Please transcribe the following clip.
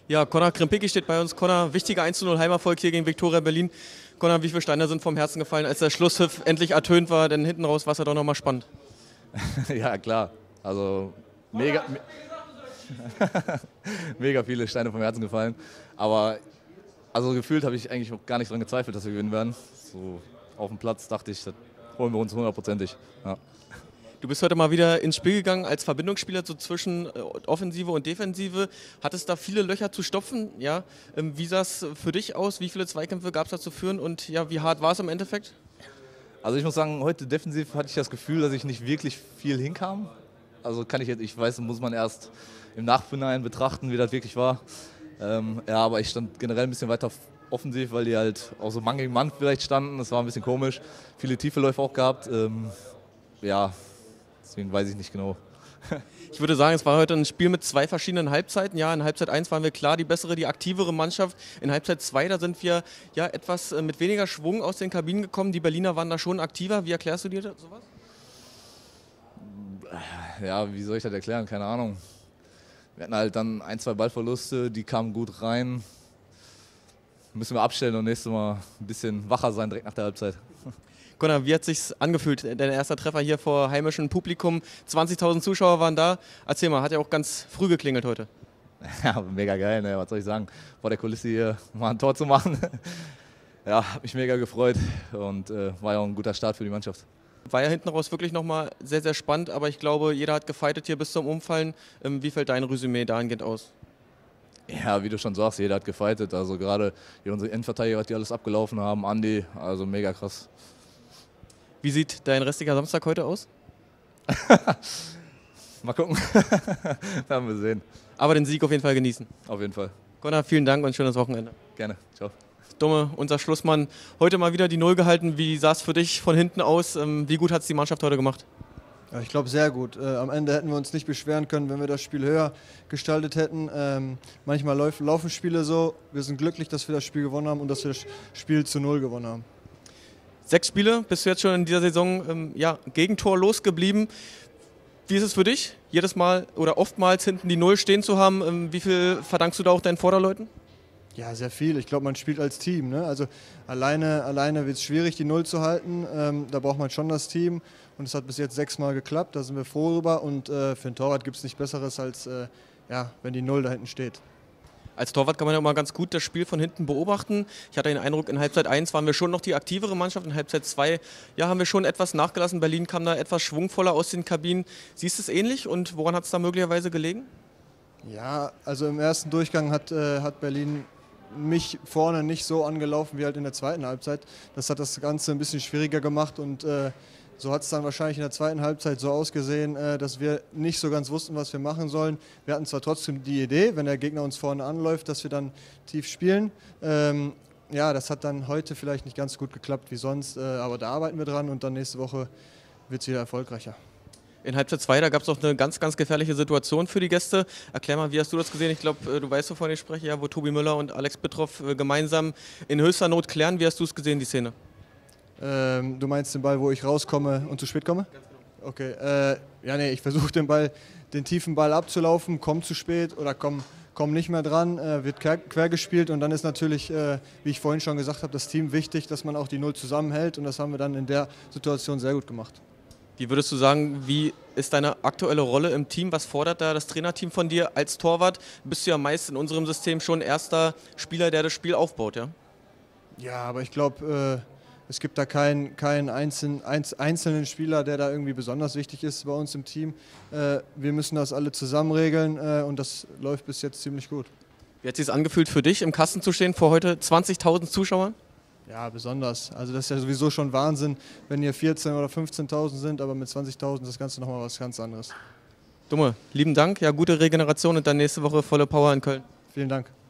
Ja, Konrad Krempicki steht bei uns. Konrad, wichtiger 1:0 Heimerfolg hier gegen Viktoria Berlin. Konrad, wie viele Steine sind vom Herzen gefallen, als der Schlusspfiff endlich ertönt war? Denn hinten raus war es ja doch nochmal spannend. Ja, klar. Also mega viele Steine vom Herzen gefallen. Aber also gefühlt habe ich eigentlich auch gar nicht daran gezweifelt, dass wir gewinnen werden. So auf dem Platz dachte ich, das holen wir uns hundertprozentig. Ja. Du bist heute mal wieder ins Spiel gegangen als Verbindungsspieler so zwischen Offensive und Defensive. Hattest da viele Löcher zu stopfen? Ja? Wie sah es für dich aus? Wie viele Zweikämpfe gab es da zu führen? Und ja, wie hart war es im Endeffekt? Also ich muss sagen, heute defensiv hatte ich das Gefühl, dass ich nicht wirklich viel hinkam. Also ich weiß, muss man erst im Nachhinein betrachten, wie das wirklich war. Ja, aber ich stand generell ein bisschen weiter offensiv, weil die halt auch so Mann gegen Mann vielleicht standen. Das war ein bisschen komisch. Viele tiefe Läufe auch gehabt. Ja, deswegen weiß ich nicht genau. Ich würde sagen, es war heute ein Spiel mit zwei verschiedenen Halbzeiten. Ja, in Halbzeit 1 waren wir klar die bessere, die aktivere Mannschaft. In Halbzeit 2, da sind wir ja etwas mit weniger Schwung aus den Kabinen gekommen. Die Berliner waren da schon aktiver. Wie erklärst du dir sowas? Ja, wie soll ich das erklären? Keine Ahnung. Wir hatten halt dann ein, zwei Ballverluste, die kamen gut rein. Müssen wir abstellen und nächstes Mal ein bisschen wacher sein direkt nach der Halbzeit. Gunnar, wie hat es sich angefühlt? Dein erster Treffer hier vor heimischem Publikum. 20.000 Zuschauer waren da. Erzähl mal, hat ja auch ganz früh geklingelt heute. Ja, mega geil, ne? Was soll ich sagen? Vor der Kulisse hier mal ein Tor zu machen. Ja, hat mich mega gefreut und war ja auch ein guter Start für die Mannschaft. War ja hinten raus wirklich nochmal sehr, sehr spannend, aber ich glaube, jeder hat gefeitet hier bis zum Umfallen. Wie fällt dein Resümee dahingehend aus? Ja, wie du schon sagst, jeder hat gefeitet. Also gerade unsere Innenverteidiger, die alles abgelaufen haben, Andi, also mega krass. Wie sieht dein restlicher Samstag heute aus? Mal gucken. Werden wir sehen. Aber den Sieg auf jeden Fall genießen. Auf jeden Fall. Gunnar, vielen Dank und schönes Wochenende. Gerne. Ciao. Dumme, unser Schlussmann, heute mal wieder die Null gehalten. Wie sah es für dich von hinten aus? Wie gut hat es die Mannschaft heute gemacht? Ja, ich glaube, sehr gut. Am Ende hätten wir uns nicht beschweren können, wenn wir das Spiel höher gestaltet hätten. Manchmal laufen Spiele so. Wir sind glücklich, dass wir das Spiel gewonnen haben und dass wir das Spiel zu 0 gewonnen haben. 6 Spiele, bist du jetzt schon in dieser Saison gegentorlos geblieben. Wie ist es für dich, jedes Mal oder oftmals hinten die Null stehen zu haben? Wie viel verdankst du da auch deinen Vorderleuten? Ja, sehr viel. Ich glaube, man spielt als Team, ne? Also alleine wird es schwierig, die Null zu halten. Da braucht man schon das Team. Und es hat bis jetzt 6 Mal geklappt, da sind wir froh drüber. Und für einen Torwart gibt es nichts Besseres, als wenn die Null da hinten steht. Als Torwart kann man ja immer ganz gut das Spiel von hinten beobachten. Ich hatte den Eindruck, in Halbzeit 1 waren wir schon noch die aktivere Mannschaft. In Halbzeit 2 haben wir schon etwas nachgelassen. Berlin kam da etwas schwungvoller aus den Kabinen. Siehst du es ähnlich und woran hat es da möglicherweise gelegen? Ja, also im ersten Durchgang hat Berlin mich vorne nicht so angelaufen wie halt in der zweiten Halbzeit. Das hat das Ganze ein bisschen schwieriger gemacht und so hat es dann wahrscheinlich in der zweiten Halbzeit so ausgesehen, dass wir nicht so ganz wussten, was wir machen sollen. Wir hatten zwar trotzdem die Idee, wenn der Gegner uns vorne anläuft, dass wir dann tief spielen. Ja, das hat dann heute vielleicht nicht ganz so gut geklappt wie sonst, aber da arbeiten wir dran und dann nächste Woche wird es wieder erfolgreicher. In Halbzeit 2, da gab es auch eine ganz, ganz gefährliche Situation für die Gäste. Erklär mal, wie hast du das gesehen? Ich glaube, du weißt, wovon ich spreche, ja, wo Tobi Müller und Alex Bittroff gemeinsam in höchster Not klären. Wie hast du es gesehen, die Szene? Du meinst den Ball, wo ich rauskomme und zu spät komme? Ganz genau. Okay, ich versuche den tiefen Ball abzulaufen, komme zu spät oder komm nicht mehr dran, wird quer gespielt und dann ist natürlich, wie ich vorhin schon gesagt habe, das Team wichtig, dass man auch die Null zusammenhält und das haben wir dann in der Situation sehr gut gemacht. Wie würdest du sagen, wie ist deine aktuelle Rolle im Team? Was fordert da das Trainerteam von dir als Torwart? Bist du ja meist in unserem System schon erster Spieler, der das Spiel aufbaut, ja? Ja, aber ich glaube, es gibt da keinen einzelnen Spieler, der da irgendwie besonders wichtig ist bei uns im Team. Wir müssen das alle zusammen regeln und das läuft bis jetzt ziemlich gut. Wie hat es sich angefühlt für dich, im Kasten zu stehen vor heute 20.000 Zuschauern? Ja, besonders. Also das ist ja sowieso schon Wahnsinn, wenn hier 14.000 oder 15.000 sind, aber mit 20.000 ist das Ganze nochmal was ganz anderes. Dumme, lieben Dank, ja, gute Regeneration und dann nächste Woche volle Power in Köln. Vielen Dank.